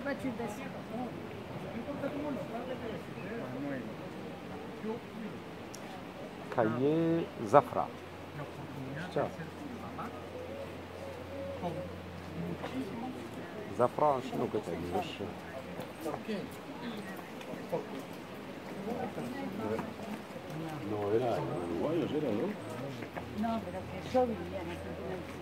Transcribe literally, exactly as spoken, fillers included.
Calle Zafra. Chao. Zafra شنو كتعني واش No, era uruguayo, era, ¿no? No, pero que yo vivía en Argentina.